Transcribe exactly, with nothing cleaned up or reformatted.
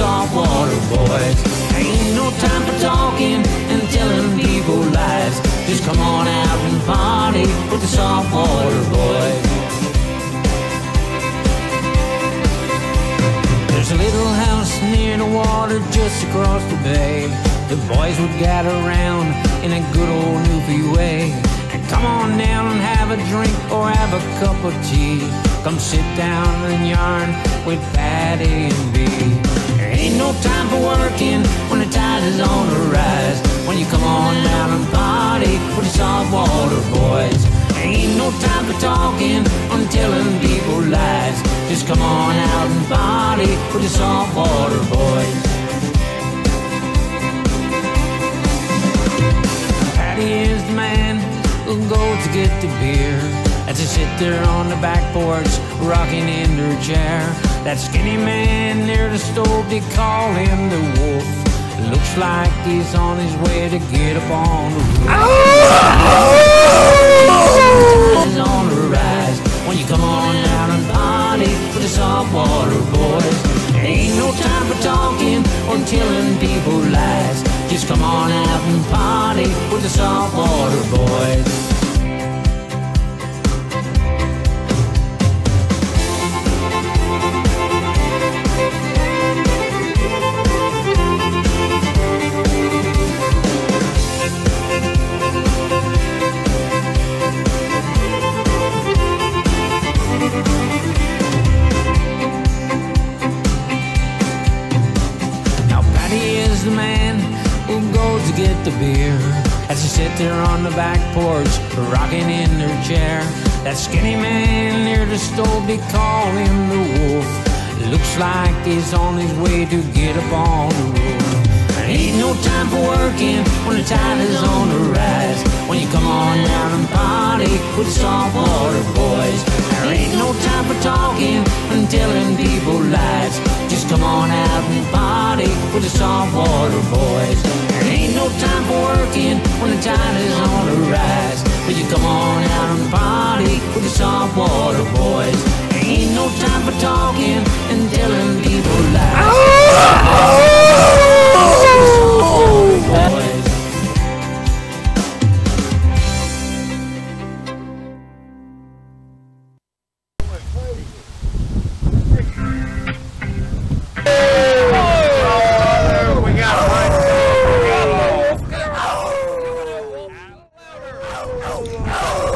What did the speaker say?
saltwater boys. Ain't no time for talking and telling people lies. Just come on out and party with the saltwater boys. There's a little house near the water just across the bay. The boys would gather around in a good old Newfie way. And come on down and have a drink or have a cup of tea. Come sit down and yarn with Patty and B. There ain't no time for working when the tide is on the rise. When you come on down and party with the saltwater boys. There ain't no time for talking or telling people lies. Just come on out and party with the saltwater boys. Patty is the man who goes to get the beer. As they sit there on the back porch, rocking in their chair. That skinny man near the stove, they call him the wolf. Looks like he's on his way to get up on the roof. He's on the rise. When you come on out and party with the saltwater boys. There ain't no time for talking or telling people lies. Just come on out and party with the saltwater boys. The man who goes to get the beer. As they sit there on the back porch, rocking in their chair. That skinny man near the stove, they call him the wolf. Looks like he's on his way to get up on the roof. There ain't no time for working when the tide is on the rise. When you come on down and party with the saltwater boys. There ain't no time for talking and telling people lies. Just come on out and party with the saltwater boys. There ain't no time for working when the tide is on the rise. But you come on out and party with the saltwater boys. There ain't no time for talking and telling people lies. Boys. Oh!